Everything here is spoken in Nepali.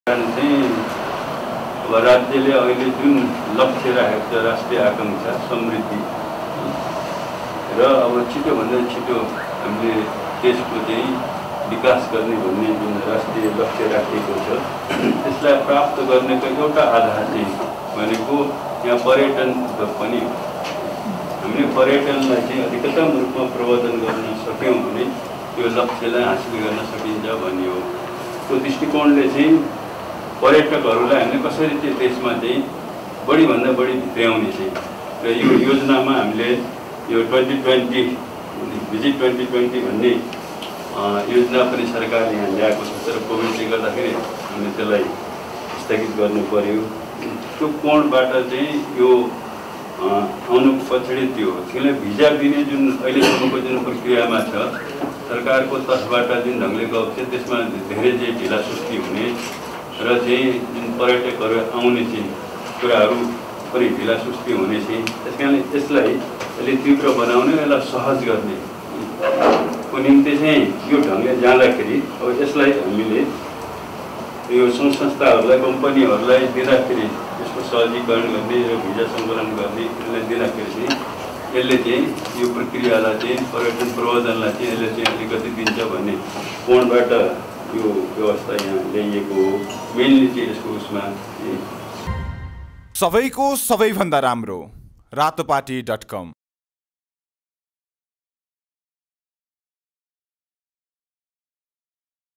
अब राज्यले अहिले जुन लक्ष्य राखेको छ राष्ट्रिय आकांक्षा समृद्धि र अब छिटोभन्दा छिटो हामीले देशको विकास गर्ने भन्ने जुन राष्ट्रिय लक्ष्य राखिएको छ त्यसलाई प्राप्त गर्नेको एउटा आधार भनेको यहाँ पर्यटन पनि हो। हामीले पर्यटनलाई अधिकतम रूपमा प्रवर्धन गर्न सक्यौँ भने यो लक्ष्यलाई हासिल गर्न सकिन्छ भन्ने हो। त्यो दृष्टिकोणले पर्यटकहरूलाई हामीले कसरी देशमा बढीभन्दा बढी भित्र्याउने र यो योजनामा हामीले यो 2020 भिजिट 2020 भन्ने योजना पनि सरकारले यहाँ ल्याएको छ। तर कोभिडले गर्दाखेरि हामीले त्यसलाई स्थगित गर्नु पर्यो। त्यो कोणबाट यो आउनु पछाडि त्यो त्यसलाई भिजा दिने जुन अहिलेसम्मको जुन प्रक्रियामा छ सरकारको तर्फबाट जुन ढङ्गले गएको छ त्यसमा धेरै ढिला सुस्ती हुने र जुन पर्यटकहरू आउने कुराहरू पनि ढिला सुस्ती हुने त्यस कारणले यसलाई अलि तीव्र बनाउने यसलाई सहज गर्ने को निम्ति यो ढङ्गले जाँदाखेरि अब यसलाई हामीले यो सङ्घ संस्थाहरूलाई कम्पनीहरूलाई दिँदाखेरि यसको सहजीकरण गर्ने र भिजा सङ्कलन गर्ने यसलाई दिँदाखेरि यसले यो प्रक्रियालाई पर्यटन प्रवर्धनलाई यसले अलिकति दिन्छ भन्ने कोणबाट यो व्यवस्था यहाँ ल्याइएको हो। मेनली यसको उसमा सबैको सबैभन्दा राम्रो रातोपाटी.com